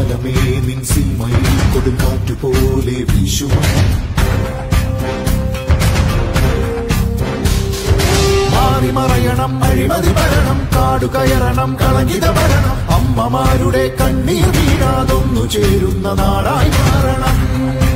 കാലമേ നിൻ സീമയിൽ കൊടുങ്കാറ്റുപോലെ വീശും. മാറി മറയണം അഴിമതി ഭരണം, കാടു കയറണം കളങ്കിത ഭരണം, അമ്മമാരുടെ കണ്ണീർ വീഴാതൊന്നു ചേരുന്ന നാടായി മാറണം.